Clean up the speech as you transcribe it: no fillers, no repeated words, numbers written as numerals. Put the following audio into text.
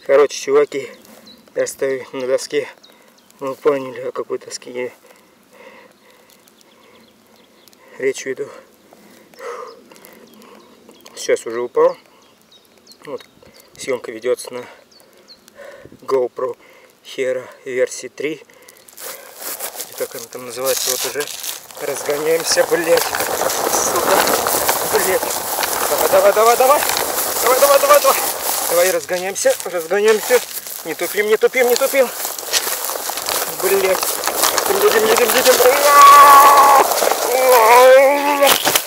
Короче, чуваки, я стою на доске. Вы поняли, о какой доске я речь веду. Сейчас уже упал. Вот, съемка ведется на GoPro Hero версии 3. Как она там называется, вот уже разгоняемся, блять. Сука, блять. Давай. Давай, разгоняемся. Не тупим. Блять. Едем.